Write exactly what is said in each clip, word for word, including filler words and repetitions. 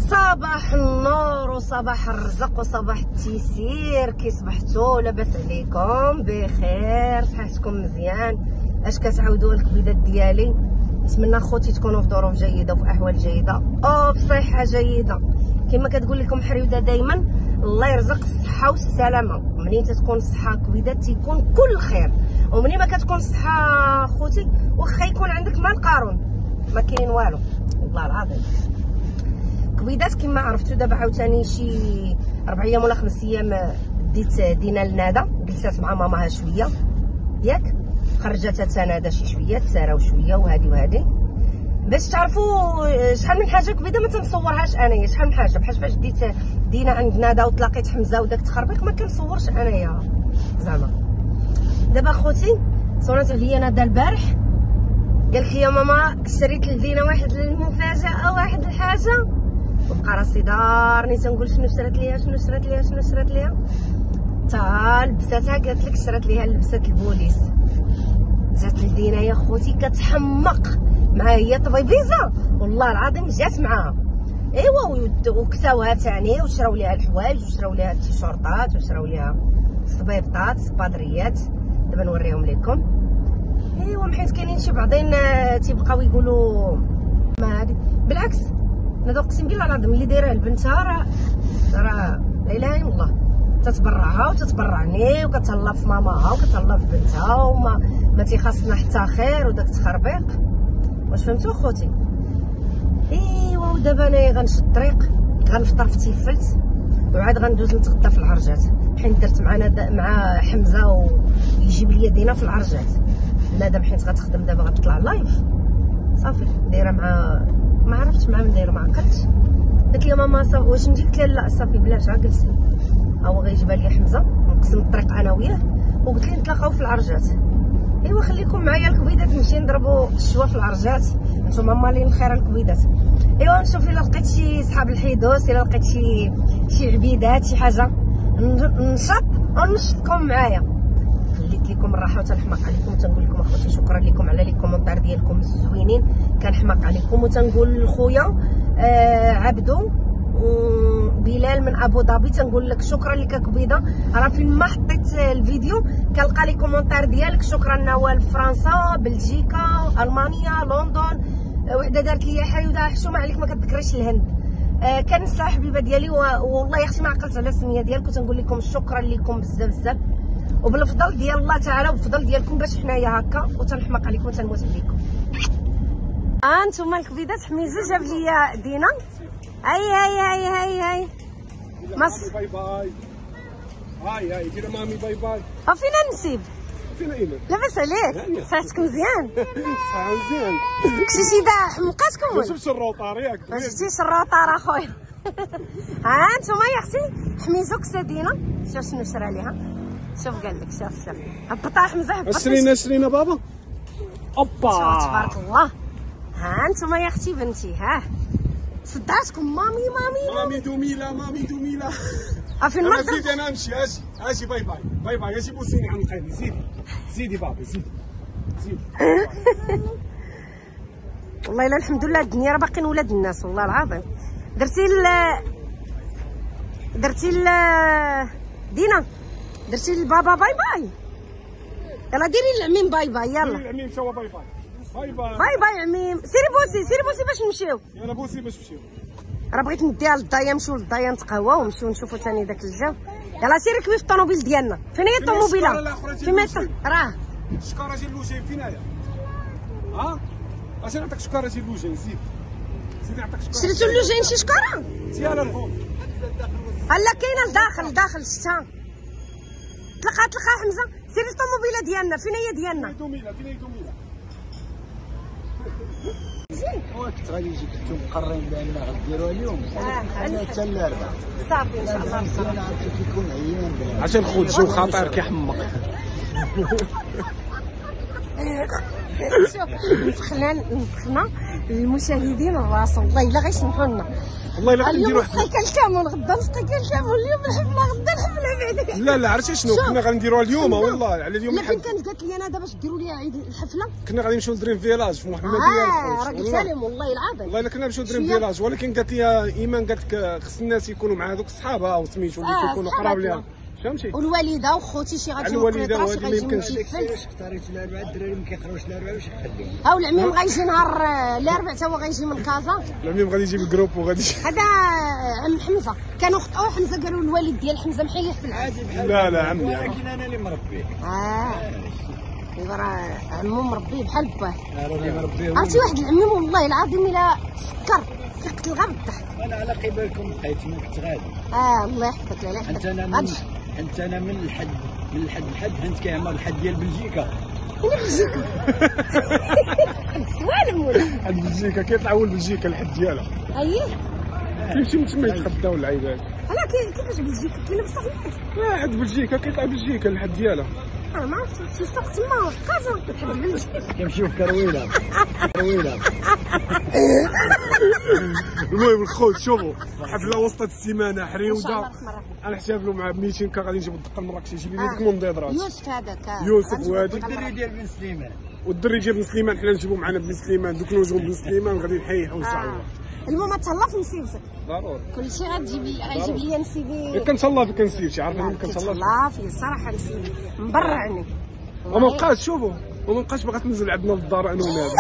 صباح النور وصباح الرزق وصباح التيسير. كي صبحتوا لاباس عليكم بخير؟ صحتكم مزيان؟ اش كتعاودوا الكبيدات ديالي؟ نتمنى خوتي تكونوا في ظروف جيده وفي احوال جيده وفي صحه جيده. كما كتقول لكم حريوده دائما، الله يرزق الصحه والسلامه. منين تتكون الصحه كبيدات تيكون كل خير، ومنين ما كتكون الصحه خوتي واخا يكون عندك مال قارون ما كاين والو والله العظيم. كبيدات كما عرفتوا دابا عاوتاني شي ربع ايام ولا خمس ايام ديت دينا لندى، جلسات مع ماماها شويه ياك، خرجت تنادى شي شويه تساراو شويه وهادي وهادي باش تعرفوا شحال من حاجه كبيده ما تنصورهاش انايا. شحال من حاجه بحال فاش ديت دينا عند ندى وتلاقيت حمزه وداك التخربيق ما كنصورش انايا زعما. دابا خوتي صونات عليا ندى البارح قالت لي يا ماما شريت لدينا واحد المفاجاه واحد الحاجه، وبقى راسي دارني تنقول شنو شرات ليها شنو شرات ليها شنو شرات ليها تا لبساتها. قالت لك شرات ليها لبسه البوليس. جات لدينا يا خوتي كتحمق معها، هي طبيبيزه والله العظيم جات معاها ايوا وكساوها ثاني وشراو ليها الحوايج وشراو ليها التيشورطات وشراو ليها الصبيبطات الصبادريات. دابا نوريهم لكم ايوا، حيت كاينين شي بعضين تيبقاو يقولوا ما هادي. بالعكس ندى اقسم بالله العظيم اللي دايره لبنتها راه راه لا اله الا الله، تتبرعها وتتبرعني وكتهلا في ماماها وكتهلا في بنتها وما ما تيخاصنا حتى خير وداك التخربيق. واش فهمتوا خوتي؟ ايوا ودابا انايا غنشد الطريق غنفطر في تيفلت وعاد غندوز نتغدى في العرجات، حيت درت معنا مع حمزه ويجيب لي دينا في العرجات. ندى حيت غتخدم دابا غتطلع لايف صافي دايره مع ما عرفتش مع من دايره ما عقلتش. قالت لي ماما صافي واش نجي؟ قلت لها لا صافي بلاش عا جلسي هو غيجيبها لي حمزه نقسم الطريق انا وياه، وقلت لي نتلاقاو في العرجات. ايوا خليكم معايا الكبيدات نمشي نضربوا الشوا في العرجات، نتوما مالين خير الكبيدات. ايوا نشوف الا لقيت شي صحاب الحيدوس، الا لقيت شي شي عبيدات شي حاجه نشط ونشطكم معايا. خليت لكم الراحه وتنحماق عليكم وتنقول لكم اخوتي شكرا لكم على لي كومونتير ديالكم الزوينين، كنحماق عليكم. وتنقول لخويا آه عبدو بلال من ابو ظبي تنقول لك شكرا لك كبيده، راه فين ما حطيت الفيديو كنلقى لي كومونتير ديالك. شكرا نوال فرنسا بلجيكا المانيا لندن. وحده دارت لي حيوده حشومه عليك ما كتذكريش الهند. آه كنسى حبيبه ديالي والله يا اختي ما عقلت على السميه ديالك، وتنقول لكم شكرا لكم بزاف بزاف وبالفضل ديال الله تعالى وبالفضل ديالكم باش حنايا هكا وتنحماق عليكم وتنموت عليكم. ها انتم الكبيدات حميزه جاب لي دينا. هاي هاي هاي هاي هاي مصر باي باي. هاي هاي دير مامي باي باي. فين نسيب؟ فين ايمن؟ لاباس عليك؟ صحتك مزيان؟ صحة مزيان. كشي شي دا حمقاتكم ما شفتش الروطار ياك؟ ما شفتيش الروطار اخويا. ها انتم يا اختي حميزو كسادينا. شوف شنو شرا ليها، شوف قال لك شوف شوف هبطها حمزه هبطها. شرينا شرينا بابا. اوبا شوف تبارك الله. ها انتم يا اختي بنتي ها صدعتكم مامي مامي مامي دوميلا مامي دوميلا. افين ما زيدي انا نمشي. اجي اجي باي باي باي باي. اجي بوسيني عند قلبي. زيدي زيدي بابا زيدي زيدي. والله الا الحمد لله الدنيا راه باقيين ولاد الناس والله العظيم. درتي ال درتي ال دينا درتي لبابا باي باي. يلا ديري للعميم باي باي. يلا العميم شوا باي باي باي باي باي باي عميم. سيري بوسي سيري بوسي باش نمشيو. يلا بوسي باش نمشيو. راه بغيت نديها للدايا نمشيو للدايا نتقهواو ونمشيو نشوفوا ثاني داك الجو. يلا سيري ركبي في الطوموبيل ديالنا. فين هي الطوموبيله؟ فين ما راه الشكاره ديال اللوجين فين هي؟ ها اش نعطيك الشكاره ديال اللوجين؟ زيد زيد نعطيك شكاره. شريتو اللوجين شي شكاره ديالها الفوق. هلا كاينه لداخل لداخل شتا تلقى تلقى حمزه. سيري الطوموبيله ديالنا فين هي ديالنا؟ فين دوميلا فين هي دوميلا؟ وقت غادي يجيك انتم مقررين بان غديروها اليوم انا حتى الاربعاء صافي ان شاء الله. انا عرفتك يكون عيان عشان خوت جو خاطر كيحمق. شوف نفخنا نفخنا المشاهدين الراس والله الا غيسمحوا لنا. والله الا غادي نديروا واحد اليوم الكامل غدا نسقي الكامل اليوم الحفله غدا الحفله بعدا. لا لا عرفتي شنو كنا غنديروها اليوم والله على اليوم لكن كانت قالت لي انا دابا باش ديروا لي عيد الحفله كنا غادي نمشيو لدريم فيلاج في محمديه اه راك سالم والله العظيم والله الا كنا نمشيو لدريم فيلاج ولكن قالت لي ايمان قالت لك خص الناس يكونوا مع هذوك صحابها وسميتو اللي كيكونوا قراب ليها فهمتي والوالده وخوتي شي غادي الوالده شي غادي يمكنش اختاريت الاربعاء الدراري ما كيقراوش الاربعاء واش نخليهم ها والعميم غيجي نهار الاربعاء حتى هو غيجي من كازا العميم غادي يجيب الجروب وغادي هذا عم حمزه كانوا خطاو حمزه قالوا الوالد ديال حمزه محيح في العادي لا لا عمي ولكن انا اللي مربيه اه ايوا راه عمو مربيه بحال باه راني مربيه عرفتي واحد العميم والله العظيم الا سكر كيقتل غير بالضحك انا على قبالكم بقيت ما كنت غادي اه الله يحفظك لا انت يحفظك انا من انت انا من الحد من الحد لحد انت كيعمر الحد ديال بلجيكا وين بلجيكا السوالم ولا عند بلجيكا كيطلعوا لبلجيكا الحد ديالها اييه كيمشيو من تما يتغداو العيبات انا كيفاش بلجيكا كاينه بصح لا عند بلجيكا كيطلع بلجيكا الحد ديالها انا ما عرفتش شي سوق تما كازا كتحب بلجيكا كيمشيو في كرويله كرويله المهم الخوت شوفوا حفله وسط السيمانه حريوده غنحتفلوا مع ميتين كا غادي نجيبوا الدقه المراكشي يجيب لي ديك المنضدرات يوسف هذاك يوسف وهادي الدري ديال بن سليمان والدري ديال بن سليمان حنا نجيبوا معنا بن سليمان دوك نوجهم بن سليمان غادي نحيحوا ان شاء الله. المهم تهلا في نصيبتك ضروري كلشي غتجيب لي غيجيب لي نسيبي كنتهلا فيك نسيب شي عارفه كنتهلا كنتهلا فيه الصراحه نسيبي مبرعني وما بقاش شوفوا وما بقاش باغا تنزل عندنا للدار انا ونادي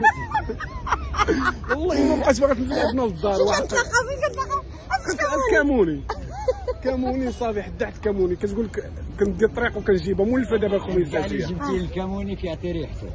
والله ما بقاش باغا تنزل عندنا للدار واحد كنتلاقى فين كنتلاقى كاموني كاموني صافي حدحت كاموني كتقول لك كندير الطريق وكنجيبها مولفه دابا الخميسات اللي فيها جبتي الكموني كيعطي ريحته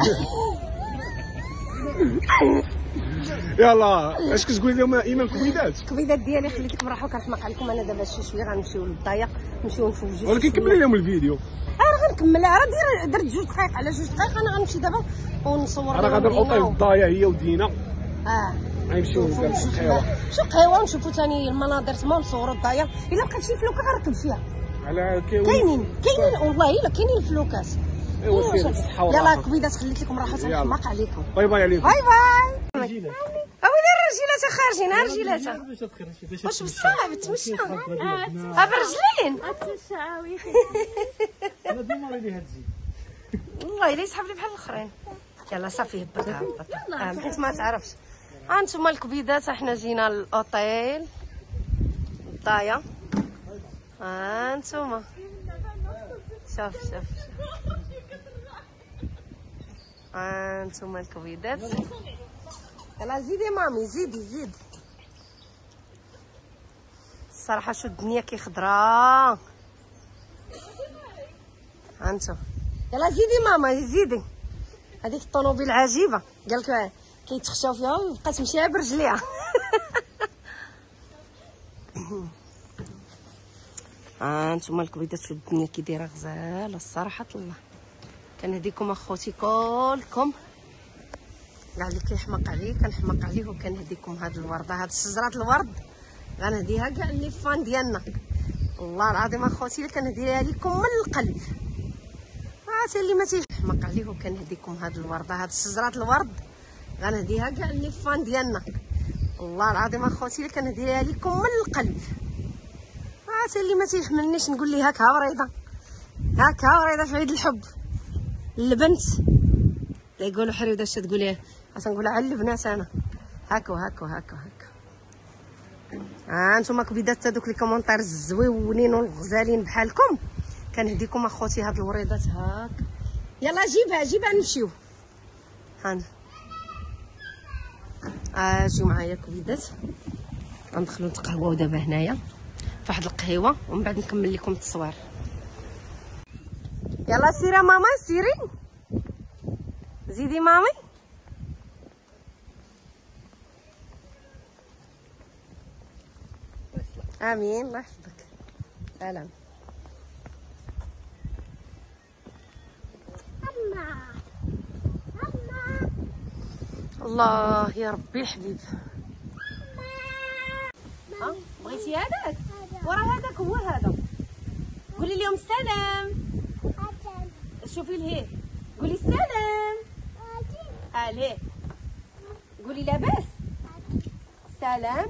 يلا اش كتقولي لهم ايمان كبيدات الكبيدات ديالي خليتكم راحوا كنحماق عليكم انا دابا شي شويه غنمشيو للضيق نمشيو نفوجوا ولكن كملي لهم الفيديو راه غنكملها راه دير درت جوج دقائق على جوج دقائق انا غنمشي دابا ونصور راه غادي نحطوا الضايع هي ودينا اه غنمشيو للقهوه شو قهوه ونشوفوا ثاني المناظر تما ونصوروا الضايع الا بقات شي فلوكه غنركب فيها على كاينين كاينين والله الا كاينين الفلوكات ايوا سير بالصحه يلا كبيدات خليت لكم راحه تنحماق عليكم باي باي عليكم باي باي اويلي الرجيلات خارجين ها رجيلات واش بصح تمشى ها بالرجلين انا ديما راني هادزي والله الا يسحب لي بحال الاخرين يلا صافي هبطها هبطها اه حيت ما تعرفش ها انتم الكبيدات حنا جينا للاوتيل الضايا ها انتم شوف شوف ها انتم الكبيدات يلا زيدي مامي زيدي زيد الصراحه شو الدنيا كي خضرا ها انتم يلا زيدي ماما زيدي هذيك الطوموبيل عجيبه قال لك كيتخشاو فيها وبقات تمشي برجليها ها انتم الكبيدات شو الدنيا كي دايره غزاله الصراحه الله كنهديكم اخوتي كلكم كاع اللي كيحماق عليه كنحماق عليه وكنهديكم هاد الورده هاد شجره الورد غنهديها كاع اللي فان ديالنا والله العظيم اخوتي اللي كنهديها لكم من القلب عرفتي اللي ما تيحماق عليه وكنهديكم هاد الورده هاد شجره الورد غنهديها كاع اللي فان ديالنا والله العظيم اخوتي اللي كنهديها لكم من القلب عرفتي اللي ما تيحملنيش نقول ليه هاكا وريضه هاكا وريضه في عيد الحب البنت لا يقولوا حريوده اش تقولي اش نقولها على البنات انا هاكا هاكا هاكا هاكا ها انتم كبيدات هذوك لي كومونتير الزويونين والغزالين بحالكم كنهديكم اخوتي هاد الوريضات هاك يلا جيبها جيبها نمشيو هانا اجيو معايا كبيدات غندخلو نتقهواو دابا هنايا فواحد القهيوه ومن بعد نكمل لكم التصوير يلا سيري ماما سيري زيدي مامي امين الله يحفظك سلام الله يا ربي الحبيب ها بغيتي هذاك ورا هذاك هو هذا قولي لهم السلام شوفي لهيه قولي السلام عليه. قولي لاباس. سلام.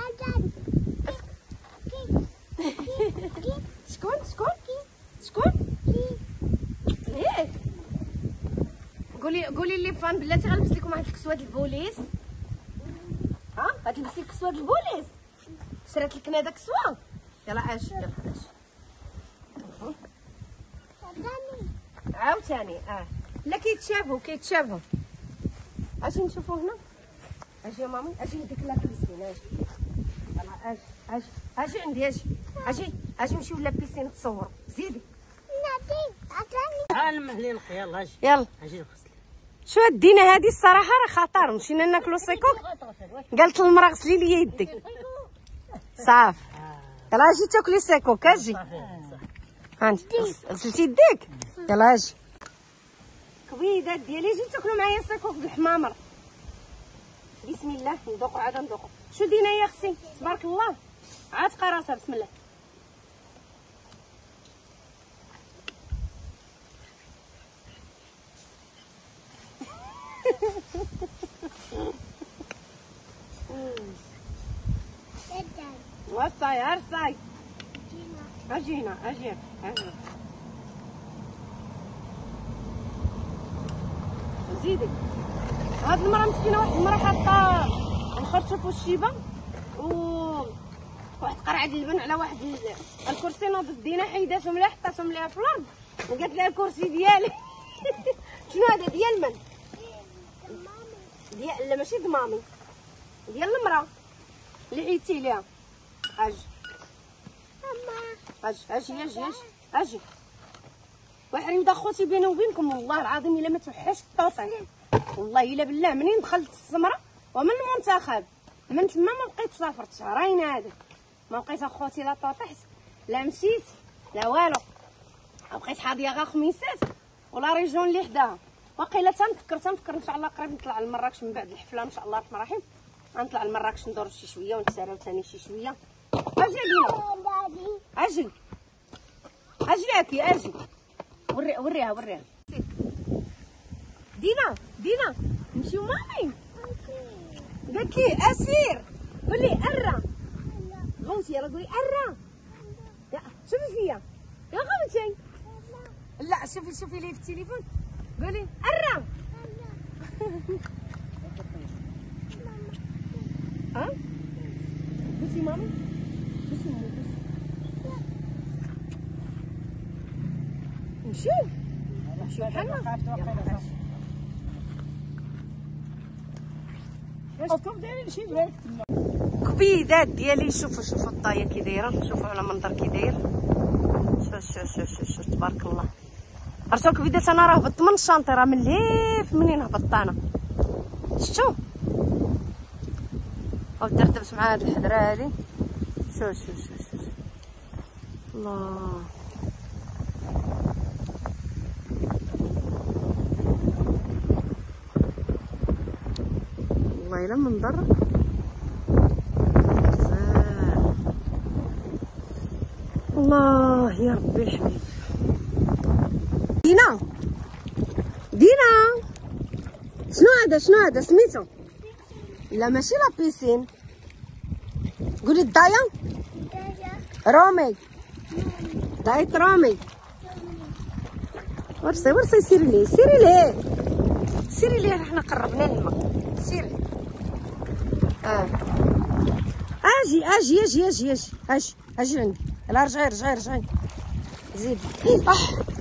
شكون شكون شكون ياك. قولي قولي لي فان بلاتي غنلبس لكم واحد الكسوه ديال البوليس. ها غتلبسي الكسوه ديال البوليس. شرات لك هذا كسوه. يلا اش يلا اش عاوتاني. اه لا كيتشابهوا كيتشابهوا. اجي نشوفوا هنا. اجي يا مامي اجي نديك لا بيسين. اجي يلا اجي اجي اجي عندي. اجي اجي اجي نمشيو لا بيسين تصوروا. زيدي عالم هلين يلا اجي يلا اجي نغسل. شو الدينا هذه الصراحه راه خطر. مشينا ناكلو سيكوك قالت المراه غسلي لي يدك صافي. يلا اجي تاكلي سيكوك. اجي هانتي غسلتي يديك. يلا اجي كبيدات ديالي جي تاكلوا معايا سيكوك بالحمامر. بسم الله ندوقو عاد ندوقو. شو دينا يا اختي تبارك الله عاتقه راسها. بسم الله. وصاي عرصاي. اجي هنا اجي اجي زيدي. هاد المراه مسكينه واحد المراه حاطه الخرطوف والشيبه و واحد قرعه د اللبن على واحد الكرسي نوض دينا حيداتهم لها حطاتهم ليها في الارض وقالت لها الكرسي ديالي. شنو هذا ديال من؟ ديال لا ماشي د مامي ديال المراه اللي عيطتي ليها. اجي اجي اجي اجي اجي اجي وحريم دا خوتي بيني وبينكم والله العظيم الا ما توحش الطوطي والله الا بالله. منين دخلت السمره ومن المنتخب من تما ما بقيت سافرت شهرين هذا ما بقيت اخوتي لا طوطحت لا مشيت لا والو. بقيت حاضيه غا خميسات ولا ريجون اللي حداها. واقيلا تنفكر تنفكر ان شاء الله قريب نطلع لمراكش من بعد الحفله ان شاء الله الرحمن الرحيم. غنطلع لمراكش ندور شي شويه ونتساراو ثاني شي شويه. اجي لينا اجي اجي لكي اجي وري وريها وريها. دينا دينا نمشيو مامي. قالت لي اسير قولي ارا غوتي. يلا قولي ارا. شوفي فيا يا غوتي. لا شوفي شوفي لي في التليفون قولي ارا. ها بوسي ماما بوسي ماما بوسي. نمشيو نمشيو حنا. كبيدات ديالي شوفوا شوفوا الطايه كي دايره. شوفوا على المنظر كي داير. شوف شوف شوف شوف شوف تبارك الله. عرفتوا كبيدات انا راه هبطت من الشانطي راه من الهيف منين هبطت انا. شفتوا او دردبت مع هاد الحضره هادي. شوف شوف شوف شوف الله. والله الا منظر بزاف. الله يا ربي الحبيب. دينا دينا شنو هذا شنو هذا سميتو؟ لا ماشي لا بيسين. قولي الدايا رومي. دايت رومي. ورسي ورسي سيري ليه سيري ليه سيري ليه. حنا قربنا للماء سيري. اه اجي اجي اجي اجي اجي اجي اجي عندي. يلا رجعي رجعي رجعي زيدي. اه